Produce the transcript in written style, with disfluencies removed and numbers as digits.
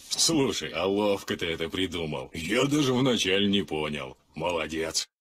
Слушай, а ловко ты это придумал. Я даже вначале не понял. Молодец.